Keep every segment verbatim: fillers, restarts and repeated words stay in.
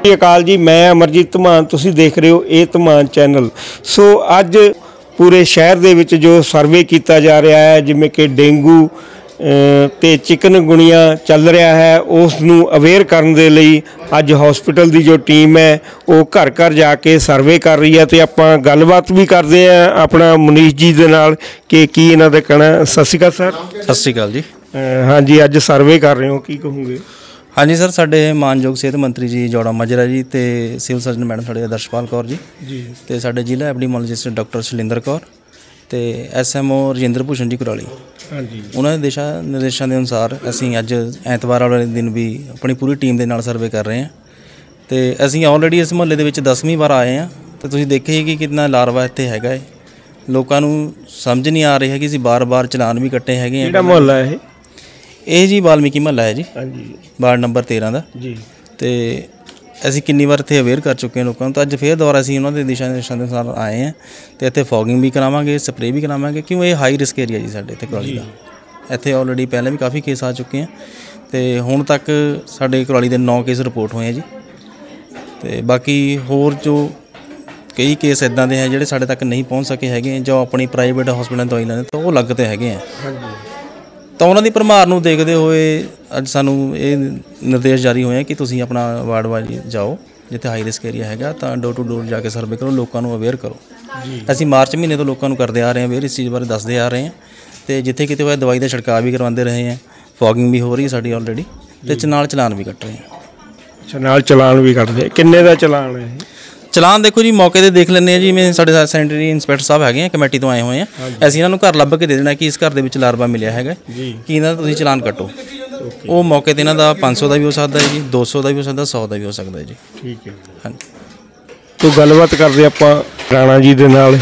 ਸਤਿ ਅਕਾਲ जी, मैं अमरजीत ਧਮਾਨ, ਤੁਸੀਂ ਦੇਖ ਰਹੇ ਹੋ ਇਹ ਧਮਾਨ ਚੈਨਲ। ਸੋ ਅੱਜ ਪੂਰੇ ਸ਼ਹਿਰ ਦੇ ਵਿੱਚ ਜੋ ਸਰਵੇ ਕੀਤਾ ਜਾ ਰਿਹਾ ਹੈ, ਜਿਵੇਂ ਕਿ ਡੇਂਗੂ ਤੇ ਚਿਕਨਗੁਨੀਆ ਚੱਲ ਰਿਹਾ ਹੈ, ਉਸ ਨੂੰ ਅਵੇਅਰ ਕਰਨ ਦੇ ਲਈ ਅੱਜ ਹਸਪੀਟਲ ਦੀ ਜੋ ਟੀਮ ਹੈ ਉਹ ਘਰ ਘਰ ਜਾ ਕੇ ਸਰਵੇ ਕਰ ਰਹੀ ਹੈ। ਤੇ ਆਪਾਂ ਗੱਲਬਾਤ ਵੀ ਕਰਦੇ ਹਾਂ ਆਪਣਾ ਮਨੀਸ਼ ਜੀ ਦੇ ਨਾਲ ਕਿ ਕੀ ਇਹਨਾਂ ਦਾ ਕਹਿਣਾ। ਸਤਿ ਸ਼੍ਰੀ ਅਕਾਲ ਸਰ। ਸਤਿ ਸ਼੍ਰੀ ਅਕਾਲ ਜੀ। ਹਾਂਜੀ, ਅੱਜ ਸਰਵੇ ਕਰ ਰਹੇ ਹੋ, ਕੀ ਕਹੋਗੇ? हाँ जी सर, साढ़े मानयोग सेहत मंत्री जी जौड़ा माजरा जी तो सिविल सर्जन मैडम साढ़े आदर्शपाल कौर जी जी तो साढ़े जिला एपिडेमोलॉजिस्ट डॉक्टर शैलेंद्र कौर तो S M O Rajinder Bhushan ji Kurali. हाँ जी, उन्होंने दिशा निर्देशों के अनुसार असीं अज ऐतवार वाले दिन भी अपनी पूरी टीम के नाल सर्वे कर रहे हैं। तो असीं ऑलरेडी इस मुहल्ले के विच दसवीं बार आए हैं। तो तुसीं देखिए कि कितना लारवा इत्थे हैगा है, लोगों नूं समझ नहीं आ रही है कि असीं बार बार चलान भी कट्टे हैगे। किहड़ा मुहल्ला है ਇਹ ਜੀ ਵਾਲਮੀਕੀ ਮਹੱਲਾ ਹੈ ਜੀ। ਹਾਂਜੀ, ਵਾਰਡ ਨੰਬਰ ਤੇਰਾਂ ਦਾ ਜੀ। ਤੇ ਅਸੀਂ ਕਿੰਨੀ ਵਾਰ ਇੱਥੇ ਅਵੇਅਰ ਕਰ ਚੁੱਕੇ ਹਾਂ ਲੋਕਾਂ ਨੂੰ, ਤਾਂ ਅੱਜ ਫੇਰ ਦੁਬਾਰਾ ਅਸੀਂ ਉਹਨਾਂ ਦੇ ਦਿਸ਼ਾ ਨਿਰਦੇਸ਼ਾਂ ਦੇ ਅਨੁਸਾਰ ਆਏ ਹਾਂ ਤੇ ਇੱਥੇ ਫੋਗਿੰਗ ਵੀ ਕਰਾਵਾਂਗੇ, ਸਪਰੇਅ ਵੀ ਕਰਾਵਾਂਗੇ, ਕਿਉਂ ਇਹ ਹਾਈ ਰਿਸਕ ਏਰੀਆ ਜੀ ਸਾਡੇ ਇੱਥੇ ਕੁਰਾਲੀ ਦਾ। ਇੱਥੇ ਆਲਰੇਡੀ ਪਹਿਲਾਂ ਵੀ ਕਾਫੀ ਕੇਸ ਆ ਚੁੱਕੇ ਆ ਤੇ ਹੁਣ ਤੱਕ ਸਾਡੇ ਕੁਰਾਲੀ ਦੇ ਨੌ ਕੇਸ ਰਿਪੋਰਟ ਹੋਏ ਆ ਜੀ। ਤੇ ਬਾਕੀ ਹੋਰ ਜੋ ਕਈ ਕੇਸ ਇੱਦਾਂ ਦੇ ਹੈ ਜਿਹੜੇ ਸਾਡੇ ਤੱਕ ਨਹੀਂ ਪਹੁੰਚ ਸਕੇ ਹੈਗੇ, ਜੋ ਆਪਣੀ ਪ੍ਰਾਈਵੇਟ ਹਸਪਤਾਲਾਂ ਦਵਾਈ ਲੈਂਦੇ ਤਾਂ ਉਹ ਲੱਗ ਤੇ ਹੈਗੇ ਆ। ਤਾਂ ਉਹਨਾਂ ਦੀ ਭਰਮਾਰ ਨੂੰ ਦੇਖਦੇ ਹੋਏ ਅੱਜ ਸਾਨੂੰ ਇਹ ਨਿਰਦੇਸ਼ ਜਾਰੀ ਹੋਏ ਕਿ ਤੁਸੀਂ ਆਪਣਾ ਵਾਰਡ ਵਾਈਜ਼ ਜਾਓ, ਜਿੱਥੇ ਹਾਈ ਰਿਸਕ ਏਰੀਆ ਹੈਗਾ ਤਾਂ ਡੋਰ ਟੂ ਡੋਰ ਜਾ ਕੇ ਸਰਵੇ ਕਰੋ, ਲੋਕਾਂ ਨੂੰ ਅਵੇਅਰ ਕਰੋ। ਅਸੀਂ ਮਾਰਚ ਮਹੀਨੇ ਤੋਂ ਲੋਕਾਂ ਨੂੰ ਕਰਦੇ ਆ ਰਹੇ ਹਾਂ ਅਵੇਅਰ, ਇਸ ਚੀਜ਼ ਬਾਰੇ ਦੱਸਦੇ ਆ ਰਹੇ ਹਾਂ ਅਤੇ ਜਿੱਥੇ ਕਿਤੇ ਹੋਇਆ ਦਵਾਈ ਦਾ ਛਿੜਕਾਅ ਵੀ ਕਰਵਾਉਂਦੇ ਰਹੇ ਹਾਂ, ਫੋਗਿੰਗ ਵੀ ਹੋ ਰਹੀ ਸਾਡੀ ਆਲਰੇਡੀ ਅਤੇ ਨਾਲ ਚਲਾਨ ਵੀ ਕੱਟ ਰਹੇ ਹਾਂ। ਅੱਛਾ, ਨਾਲ ਚਲਾਨ ਵੀ ਕੱਟਦੇ, ਕਿੰਨੇ ਦਾ ਚਲਾਨ ਹੈ? ਚਲਾਨ ਦੇਖੋ ਜੀ ਮੌਕੇ 'ਤੇ ਦੇਖ ਲੈਂਦੇ ਹਾਂ ਜੀ। ਜਿਵੇਂ ਸਾਡੇ ਸੈਨੇਟਰੀ ਇੰਸਪੈਕਟਰ ਸਾਹਿਬ ਹੈਗੇ ਆ, ਕਮੇਟੀ ਤੋਂ ਆਏ ਹੋਏ ਆ, ਅਸੀਂ ਇਹਨਾਂ ਨੂੰ ਘਰ ਲੱਭ ਕੇ ਦੇ ਦੇਣਾ ਕਿ ਇਸ ਘਰ ਦੇ ਵਿੱਚ ਲਾਰਵਾ ਮਿਲਿਆ ਹੈਗਾ ਕਿ ਇਹਨਾਂ ਦਾ ਤੁਸੀਂ ਚਲਾਨ ਕੱਟੋ। ਉਹ ਮੌਕੇ 'ਤੇ ਇਹਨਾਂ ਦਾ ਪੰਜ ਸੌ ਦਾ ਵੀ ਹੋ ਸਕਦਾ ਹੈ ਜੀ, ਦੋ ਸੌ ਦਾ ਵੀ ਹੋ ਸਕਦਾ, ਸੌ ਦਾ ਵੀ ਹੋ ਸਕਦਾ ਹੈ ਜੀ। ਠੀਕ ਹੈ। ਹਾਂਜੀ, ਤੋ ਗੱਲਬਾਤ ਕਰਦੇ ਆਪਾਂ ਰਾਣਾ ਜੀ ਦੇ ਨਾਲ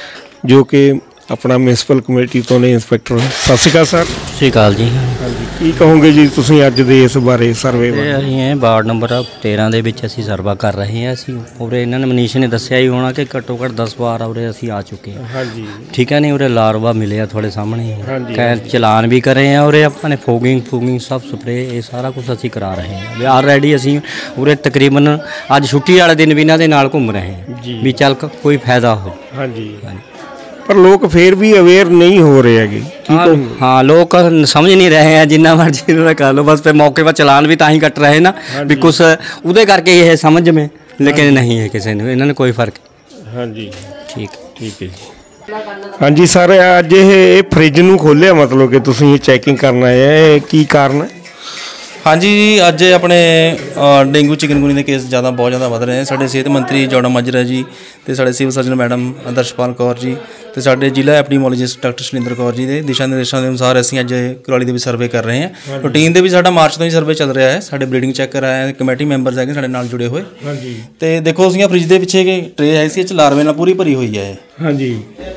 ਜੋ ਕਿ ਆਪਣਾ ਮਿਊਨਿਸਪਲ ਕਮੇਟੀ ਤੋਂ ਨੇ ਇੰਸਪੈਕਟਰ। ਸਤਿ ਸ਼੍ਰੀ ਅਕਾਲ ਸਰ। ਸਤਿ ਸ਼੍ਰੀ ਅਕਾਲ ਜੀ। ਹਾਂਜੀ, ਕੀ ਕਹੋਗੇ ਜੀ ਤੁਸੀਂ ਅੱਜ ਦੇ ਇਸ ਬਾਰੇ ਸਰਵੇ ਬਾਰੇ? ਅਸੀਂ ਇਹ ਵਾਰਡ ਨੰਬਰ ਤੇਰਾਂ ਦੇ ਵਿੱਚ ਅਸੀਂ ਸਰਵਾ ਕਰ ਰਹੇ ਹਾਂ। ਅਸੀਂ ਉਰੇ ਇਹਨਾਂ ਨੇ ਮਨੀਸ਼ ਨੇ ਦੱਸਿਆ ਹੀ ਹੋਣਾ ਕਿ ਘੱਟੋ ਘੱਟ ਦਸ ਵਾਰ ਉਰੇ ਅਸੀਂ ਆ ਚੁੱਕੇ ਹਾਂ। ਹਾਂਜੀ, ਠੀਕ ਹੈ। ਨਹੀਂ ਉਰੇ ਲਾਰਵਾ ਮਿਲਿਆ ਤੁਹਾਡੇ ਸਾਹਮਣੇ, ਹਾਂਜੀ, ਚਲਾਨ ਵੀ ਕਰੇ ਹਾਂ ਉਰੇ ਆਪਾਂ ਨੇ, ਫੋਗਿੰਗ ਫੂਗਿੰਗ ਸਭ ਸਪਰੇਅ ਇਹ ਸਾਰਾ ਕੁਝ ਅਸੀਂ ਕਰਾ ਰਹੇ ਹਾਂ। ਆਲਰੇਡੀ ਅਸੀਂ ਉਰੇ ਤਕਰੀਬਨ ਅੱਜ ਛੁੱਟੀ ਵਾਲੇ ਦਿਨ ਵੀ ਇਹਨਾਂ ਦੇ ਨਾਲ ਘੁੰਮ ਰਹੇ ਹਾਂ ਵੀ ਚੱਲ ਕੋਈ ਫਾਇਦਾ ਹੋ। ਹਾਂਜੀ ਹਾਂਜੀ, ਪਰ ਲੋਕ ਫਿਰ ਵੀ ਅਵੇਅਰ ਨਹੀਂ ਹੋ ਰਹੇ ਹੈਗੇ। हाँ, लोग समझ नहीं रहे हैं, जिन्ना मर्जी कर लो, बस पे मौके पर चलान भी तां ही कट रहे ना भी कुछ उदे करके ये है समझ में, लेकिन नहीं है किसी ने इन्होंने कोई फर्क। हाँ जी, ठीक ठीक है। हाँ जी सर, अज ये फ्रिज नूं खोलिया मतलब कि तुसीं चैकिंग करना है, की कारण है? हाँ जी, अज अपने डेंगू चिकनगुनी के केस ज़्यादा बहुत ज़्यादा वध रहे हैं। साढ़े सेहत मंत्री जौड़ा माजरा जी तो साढ़े civil surgeon madam Adarshpal Kaur ji तो साढ़े जिला एपिडेमोलॉजिस्ट डॉक्टर शैलेंद्र कौर जी के दिशा निर्देशों के अनुसार असीं अज कुराली के भी सर्वे कर रहे हैं। रूटीन के भी साडा मार्च तो ही सर्वे चल रहा है। साढ़े ब्रीडिंग चैक कराया है, कमेटी मैंबरस है साढ़े नाल जुड़े हुए। तो देखो असीं फ्रिज के पिछे ट्रे है सी लारवे नाल पूरी भरी हुई है। हाँ जी,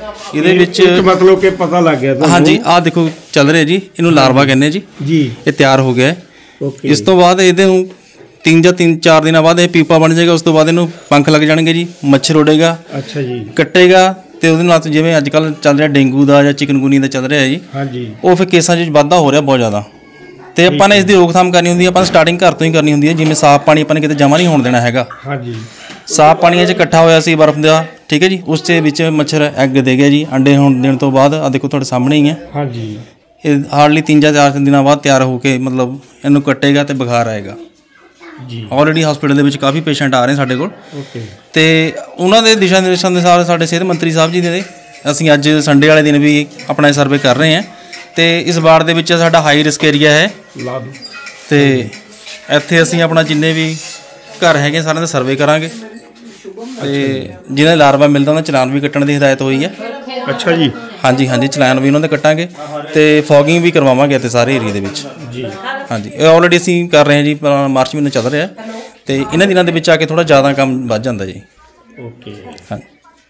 ये मतलब कि पता लग गया। हाँ जी, आ देखो चल रहे जी, इनू लारवा कहने जी जी, ये तैयार हो गया है। इस तो बाद ये तीन ਜਾਂ तीन चार दिन बाद ये पीपा बन जाएगा, उस तो बाद इनू पंख लग जाएंगे जी, मच्छर उड़ेगा। अच्छा जी, कट्टेगा तो ਉਹਦੇ ਨਾਲ ਜਿਵੇਂ ਅੱਜ ਕੱਲ੍ਹ ਚੱਲ ਰਿਹਾ ਡੇਂਗੂ ਦਾ ਜਾਂ ਚਿਕਨਗੁਨੀ ਦਾ ਚੱਲ ਰਿਹਾ ਜੀ। ਹਾਂਜੀ, ਉਹ ਫਿਰ ਕੇਸਾਂ 'ਚ ਵਾਧਾ ਹੋ ਰਿਹਾ ਬਹੁਤ ਜ਼ਿਆਦਾ। ਤੇ ਆਪਾਂ ਨੇ ਇਸ ਦੀ ਰੋਕਥਾਮ ਕਰਨੀ ਹੁੰਦੀ ਹੈ, ਆਪਾਂ ਸਟਾਰਟਿੰਗ ਘਰ ਤੋਂ ਹੀ ਕਰਨੀ ਹੁੰਦੀ ਹੈ। ਜਿਵੇਂ ਸਾਫ਼ ਪਾਣੀ ਆਪਾਂ ਨੇ ਕਿਤੇ ਜਮ੍ਹਾਂ ਨਹੀਂ ਹੋਣ ਦੇਣਾ ਹੈਗਾ। ਹਾਂਜੀ, ਸਾਫ਼ ਪਾਣੀ 'ਚ ਇਕੱਠਾ ਹੋਇਆ ਸੀ ਬਰਫ਼ ਦਾ, ਠੀਕ ਹੈ ਜੀ, ਉਸ ਦੇ ਵਿੱਚ ਮੱਛਰ ਐਗ ਦੇ ਗਿਆ ਜੀ। ਅੰਡੇ ਹੋਣ ਦੇਣ ਤੋਂ ਬਾਅਦ ਆ ਦੇਖੋ ਤੁਹਾਡੇ ਸਾਹਮਣੇ ਹੀ ਹੈ। ਹਾਂਜੀ, ਇਹ ਹਾਰਡਲੀ ਤਿੰਨ ਜਾਂ ਚਾਰ ਦਿਨਾਂ ਬਾਅਦ ਤਿਆਰ ਹੋ ਕੇ ਮਤਲਬ ਇਹਨੂੰ ਕੱਟੇਗਾ ਤੇ ਬੁਖਾਰ ਆਏਗਾ ਜੀ। ਆਲਰੇਡੀ ਹਸਪੀਟਲ ਦੇ ਵਿੱਚ ਕਾਫੀ ਪੇਸ਼ੈਂਟ ਆ ਰਹੇ ਸਾਡੇ ਕੋਲ। ਓਕੇ, ਤੇ ਉਹਨਾਂ ਦੇ ਦਿਸ਼ਾ ਨਿਰਦੇਸ਼ਾਂ ਦੇ ਅਨੁਸਾਰ ਸਾਡੇ ਸਿਹਤ ਮੰਤਰੀ ਸਾਹਿਬ ਜੀ ਦੇ ਅਸੀਂ ਅੱਜ ਸੰਡੇ ਵਾਲੇ ਦਿਨ ਵੀ ਆਪਣਾ ਸਰਵੇ ਕਰ ਰਹੇ ਹਾਂ। ਤੇ ਇਸ ਵਾਰਡ ਦੇ ਵਿੱਚ ਸਾਡਾ ਹਾਈ ਰਿਸਕ ਏਰੀਆ ਹੈ ਤੇ ਇੱਥੇ ਅਸੀਂ ਆਪਣਾ ਜਿੰਨੇ ਵੀ ਘਰ ਹੈਗੇ ਸਾਰਿਆਂ ਦਾ ਸਰਵੇ ਕਰਾਂਗੇ ਤੇ ਜਿਹਨਾਂ ਲਾਰਵਾ ਮਿਲਦਾ ਉਹਨਾਂ ਚਲਾਨ ਵੀ ਕੱਟਣ ਦੀ ਹਦਾਇਤ ਹੋਈ ਹੈ। ਅੱਛਾ ਜੀ, ਹਾਂਜੀ ਹਾਂਜੀ, ਚਲਾਨ ਵੀ ਉਹਨਾਂ ਦੇ ਕੱਟਾਂਗੇ ਤੇ ਫੋਗਿੰਗ ਵੀ ਕਰਵਾਵਾਂਗੇ ਇੱਥੇ ਸਾਰੇ ਏਰੀਏ ਦੇ ਵਿੱਚ ਜੀ। ਹਾਂਜੀ, ਇਹ ਆਲਰੇਡੀ ਅਸੀਂ ਕਰ ਰਹੇ ਹਾਂ ਜੀ, ਮਾਰਚ ਮਹੀਨੇ ਚੱਲ ਰਿਹਾ ਤੇ ਇਹਨਾਂ ਦਿਨਾਂ ਦੇ ਵਿੱਚ ਆ ਕੇ ਥੋੜ੍ਹਾ ਜ਼ਿਆਦਾ ਕੰਮ ਵੱਧ ਜਾਂਦਾ ਜੀ। ਓਕੇ, ਹਾਂਜੀ।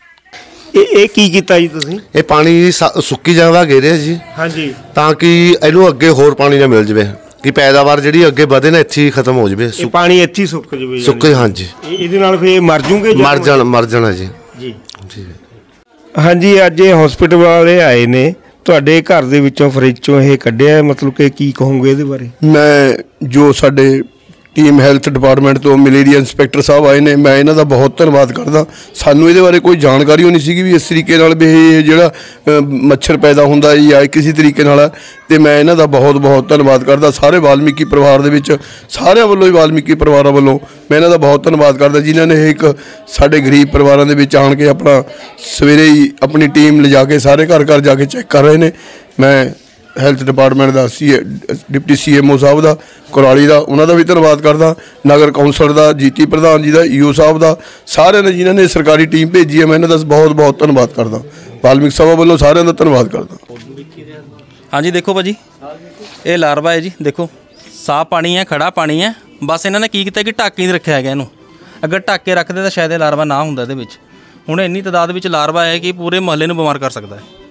ਇਹ ਇਹ ਕੀ ਕੀਤਾ ਜੀ ਤੁਸੀਂ? ਇਹ ਪਾਣੀ ਸੁੱਕੀ ਜਗ੍ਹਾ ਘੇਰਿਆ ਜੀ। ਹਾਂਜੀ, ਤਾਂ ਕਿ ਇਹਨੂੰ ਅੱਗੇ ਹੋਰ ਪਾਣੀ ਨਾ ਮਿਲ ਜਾਵੇ, ਕਿ ਪੈਦਾਵਾਰ ਜਿਹੜੀ ਅੱਗੇ ਵਧੇ ਨਾ ਇੱਥੇ ਹੀ ਖਤਮ ਹੋ ਜਾਵੇ। ਪਾਣੀ ਇੱਥੇ ਹੀ ਸੁੱਕ ਜਾਵੇ, ਸੁੱਕ। ਹਾਂਜੀ, ਇਹਦੇ ਨਾਲ ਫਿਰ ਮਰ ਜੂਗੇ? ਮਰ ਜਾਣ ਮਰ ਜਾਣਾ ਜੀ ਜੀ। ਠੀਕ ਹੈ। ਹਾਂਜੀ, ਅੱਜ ਇਹ ਹਸਪੀਟਲ ਵਾਲੇ ਆਏ ਨੇ, ਤੁਹਾਡੇ ਘਰ ਦੇ ਵਿੱਚੋਂ ਫਰਿੱਜ ਚੋਂ ਇਹ ਕੱਢਿਆ, मतलब कि की कहोगे ਇਹਦੇ ਬਾਰੇ? मैं जो साडे ਟੀਮ ਹੈਲਥ ਡਿਪਾਰਟਮੈਂਟ ਤੋਂ ਮਲੇਰੀਆ ਇੰਸਪੈਕਟਰ ਸਾਹਿਬ ਆਏ ਨੇ, ਮੈਂ ਇਹਨਾਂ ਦਾ ਬਹੁਤ ਧੰਨਵਾਦ ਕਰਦਾ। ਸਾਨੂੰ ਇਹਦੇ ਬਾਰੇ ਕੋਈ ਜਾਣਕਾਰੀ ਨਹੀਂ ਸੀਗੀ ਵੀ ਇਸ ਤਰੀਕੇ ਨਾਲ ਵੀ ਇਹ ਜਿਹੜਾ ਅ, ਮੱਛਰ ਪੈਦਾ ਹੁੰਦਾ ਜਾਂ ਕਿਸੇ ਤਰੀਕੇ ਨਾਲ, ਤੇ ਮੈਂ ਇਹਨਾਂ ਦਾ ਬਹੁਤ ਬਹੁਤ ਧੰਨਵਾਦ ਕਰਦਾ। ਸਾਰੇ ਵਾਲਮੀਕੀ ਪਰਿਵਾਰ ਦੇ ਵਿੱਚ ਸਾਰਿਆਂ ਵੱਲੋਂ ਹੀ ਵਾਲਮੀਕੀ ਪਰਿਵਾਰਾਂ ਵੱਲੋਂ ਮੈਂ ਇਹਨਾਂ ਦਾ ਬਹੁਤ ਧੰਨਵਾਦ ਕਰਦਾ, ਜਿਨ੍ਹਾਂ ਨੇ ਇੱਕ ਸਾਡੇ ਗਰੀਬ ਪਰਿਵਾਰਾਂ ਦੇ ਵਿੱਚ ਆਣ ਕੇ ਆਪਣਾ ਸਵੇਰੇ ਹੀ ਆਪਣੀ ਟੀਮ ਲਿਜਾ ਕੇ ਸਾਰੇ ਘਰ ਘਰ ਜਾ ਕੇ ਚੈੱਕ ਕਰ ਰਹੇ ਨੇ। ਮੈਂ ਹੈਲਥ ਡਿਪਾਰਟਮੈਂਟ ਦਾ ਸੀ ਡਿਪਟੀ ਸੀ ਐਮ ਓ ਸਾਹਿਬ ਦਾ ਕੁਰਾਲੀ ਦਾ, ਉਹਨਾਂ ਦਾ ਵੀ ਧੰਨਵਾਦ ਕਰਦਾ, ਨਗਰ ਕੌਂਸਲ ਦਾ, ਜੀਤੀ ਪ੍ਰਧਾਨ ਜੀ ਦਾ, ਈ ਓ ਸਾਹਿਬ ਦਾ, ਸਾਰਿਆਂ ਨੇ ਜਿਨ੍ਹਾਂ ਨੇ ਸਰਕਾਰੀ ਟੀਮ ਭੇਜੀ ਹੈ, ਮੈਂ ਇਹਨਾਂ ਦਾ ਬਹੁਤ ਬਹੁਤ ਧੰਨਵਾਦ ਕਰਦਾ। ਵਾਲਮੀਕ ਸਭਾ ਵੱਲੋਂ ਸਾਰਿਆਂ ਦਾ ਧੰਨਵਾਦ ਕਰਦਾ। हाँ जी देखो भाजी ये लार्वा है जी, देखो साफ पानी है, खड़ा पानी है, बस इन्होंने की किया कि ढक के रखा है इनू, अगर ढक के रखते तो शायद लार्वा ना होंदा इहदे विच। हुण इन्नी तादाद विच लार्वा है कि पूरे मुहल्ले नूं बीमार कर सकता है,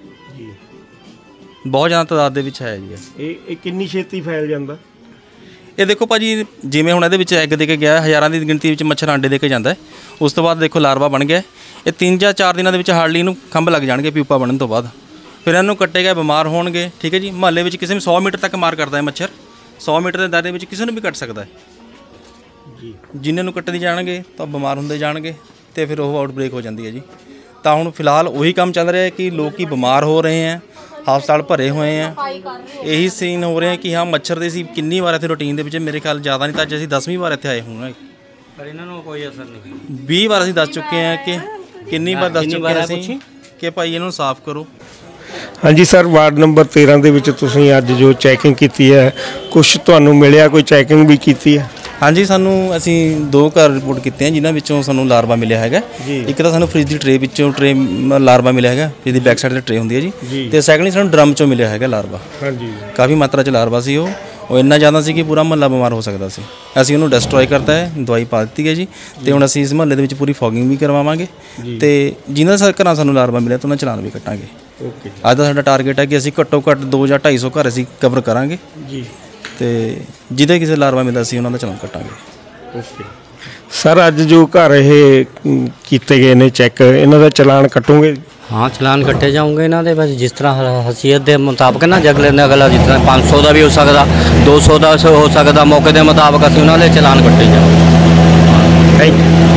बहुत ज़्यादा तादाद दे विच है जी। ਇਹ ਕਿੰਨੀ ਛੇਤੀ ਫੈਲ ਜਾਂਦਾ? ਇਹ ਦੇਖੋ ਭਾਜੀ ਜਿਵੇਂ ਹੁਣ ਇਹਦੇ ਵਿੱਚ ਐਗ ਦੇ ਕੇ ਗਿਆ, ਹਜ਼ਾਰਾਂ ਦੀ ਗਿਣਤੀ ਵਿੱਚ ਮੱਛਰ ਆਂਡੇ ਦੇ ਕੇ ਜਾਂਦਾ ਹੈ, ਉਸ ਤੋਂ ਬਾਅਦ ਦੇਖੋ ਲਾਰਵਾ ਬਣ ਗਿਆ। ਇਹ ਤਿੰਨ ਜਾਂ ਚਾਰ ਦਿਨਾਂ ਦੇ ਵਿੱਚ ਹਾਰਡਲੀ ਇਹਨੂੰ ਖੰਭ ਲੱਗ ਜਾਣਗੇ ਪਿਊਪਾ ਬਣਨ ਤੋਂ ਬਾਅਦ, ਫਿਰ ਇਹਨੂੰ ਕੱਟੇਗਾ, ਬਿਮਾਰ ਹੋਣਗੇ। ਠੀਕ ਹੈ ਜੀ, ਮੁਹੱਲੇ ਵਿੱਚ ਕਿਸੇ ਨੂੰ ਸੌ ਮੀਟਰ ਤੱਕ ਮਾਰ ਕਰਦਾ ਹੈ ਮੱਛਰ, ਸੌ ਮੀਟਰ ਦੇ ਦਾਇਰੇ ਵਿੱਚ ਕਿਸੇ ਨੂੰ ਵੀ ਕੱਟ ਸਕਦਾ ਹੈ ਜੀ। ਜਿਨ੍ਹਾਂ ਨੂੰ ਕੱਟਦੇ ਜਾਣਗੇ ਤਾਂ ਬਿਮਾਰ ਹੁੰਦੇ ਜਾਣਗੇ ਅਤੇ ਫਿਰ ਉਹ ਆਊਟਬ੍ਰੇਕ ਹੋ ਜਾਂਦੀ ਹੈ ਜੀ। ਤਾਂ ਹੁਣ ਫਿਲਹਾਲ ਉਹੀ ਕੰਮ ਚੱਲ ਰਿਹਾ ਹੈ ਕਿ ਲੋਕ ਬਿਮਾਰ ਹੋ ਰਹੇ ਹੈ, ਹਸਪਤਾਲ ਭਰੇ ਹੋਏ ਆ, ਇਹੀ ਸੀਨ ਹੋ ਰਿਹਾ ਕਿ ਹਾਂ ਮੱਛਰ ਦੇ ਅਸੀਂ ਕਿੰਨੀ ਵਾਰ ਇੱਥੇ ਰੂਟੀਨ ਦੇ ਵਿੱਚ, ਮੇਰੇ ਖਿਆਲ ਜ਼ਿਆਦਾ ਨਹੀਂ ਤਾਂ ਅੱਜ ਅਸੀਂ ਦਸਵੀਂ ਵਾਰ ਇੱਥੇ ਆਏ ਹੋਵਾਂਗੇ, ਪਰ ਇਹਨਾਂ ਨੂੰ ਕੋਈ ਅਸਰ ਨਹੀਂ। ਵੀਹ ਵਾਰ ਅਸੀਂ ਦੱਸ ਚੁੱਕੇ ਹਾਂ ਕਿ ਕਿੰਨੀ ਵਾਰ ਦੱਸ ਚੁੱਕੇ ਹਾਂ ਅਸੀਂ ਕਿ ਭਾਈ ਇਹਨੂੰ ਸਾਫ਼ ਕਰੋ। ਹਾਂਜੀ ਸਰ, ਵਾਰਡ ਨੰਬਰ ਤੇਰਾਂ ਦੇ ਵਿੱਚ ਤੁਸੀਂ ਅੱਜ ਜੋ ਚੈਕਿੰਗ ਕੀਤੀ ਹੈ, ਕੁਛ ਤੁਹਾਨੂੰ ਮਿਲਿਆ? ਕੋਈ ਚੈਕਿੰਗ ਵੀ ਕੀਤੀ ਹੈ? ਹਾਂਜੀ, ਸਾਨੂੰ ਅਸੀਂ ਦੋ ਘਰ ਰਿਪੋਰਟ ਕੀਤੇ ਹਨ ਜਿਨ੍ਹਾਂ ਵਿੱਚੋਂ ਸਾਨੂੰ ਲਾਰਵਾ ਮਿਲਿਆ ਹੈਗਾ। ਇੱਕ ਤਾਂ ਸਾਨੂੰ ਫ੍ਰਿਜ ਦੀ ਟਰੇ ਵਿੱਚੋਂ ਟਰੇ ਲਾਰਵਾ ਮਿਲਿਆ ਹੈਗਾ, ਜਿਹਦੀ ਬੈਕ ਸਾਈਡ 'ਤੇ ਟਰੇ ਹੁੰਦੀ ਹੈ ਜੀ, ਅਤੇ ਸੈਕਿੰਡਲੀ ਸਾਨੂੰ ਡਰਮ 'ਚੋਂ ਮਿਲਿਆ ਹੈਗਾ ਲਾਰਵਾ। ਹਾਂਜੀ, ਕਾਫੀ ਮਾਤਰਾ 'ਚ ਲਾਰਵਾ ਸੀ, ਉਹ ਉਹ ਇੰਨਾ ਜ਼ਿਆਦਾ ਸੀ ਕਿ ਪੂਰਾ ਮੁਹੱਲਾ ਬਿਮਾਰ ਹੋ ਸਕਦਾ ਸੀ। ਅਸੀਂ ਉਹਨੂੰ ਡਿਸਟਰੋਏ ਕਰਤਾ ਹੈ, ਦਵਾਈ ਪਾ ਦਿੱਤੀ ਹੈ ਜੀ, ਅਤੇ ਹੁਣ ਅਸੀਂ ਇਸ ਮੁਹੱਲੇ ਦੇ ਵਿੱਚ ਪੂਰੀ ਫੋਗਿੰਗ ਵੀ ਕਰਵਾਵਾਂਗੇ, ਅਤੇ ਜਿਨ੍ਹਾਂ ਦੇ ਘਰਾਂ ਸਾਨੂੰ ਲਾਰਵਾ ਮਿਲਿਆ ਤਾਂ ਉਹਨਾਂ ਚਲਾਨ ਵੀ ਕੱਟਾਂਗੇ। ਓਕੇ, ਅੱਜ ਦਾ ਸਾਡਾ ਟਾਰਗੇਟ ਹੈ ਕਿ ਅਸੀਂ ਘੱਟੋ ਘੱਟ ਦੋ ਜਾਂ ਢਾਈ ਸੌ ਘਰ ਅਸੀਂ ਕਵਰ ਕਰਾਂਗੇ ਜੀ, ਅਤੇ ਜਿਹਦੇ ਕਿਸੇ ਲਾਰਵਾ ਮਿਲਦਾ ਸੀ ਉਹਨਾਂ ਦਾ ਚਲਾਨ ਕੱਟਾਂਗੇ। ਓਕੇ ਸਰ, ਅੱਜ ਜੋ ਘਰ ਇਹ ਕੀਤੇ ਗਏ ਨੇ ਚੈੱਕ, ਇਹਨਾਂ ਦਾ ਚਲਾਨ ਕੱਟੋਗੇ? हाँ, चलान कट्टे जाऊँगे इन्हों के, बस जिस तरह हसीयत के मुताबिक ना, अगले ने अगला जिस तरह पाँच सौ का भी हो सकता, दो सौ का हो सकता, मौके के मुताबिक असीं उन्होंने चलान कट्टे जाओगे। Thank you.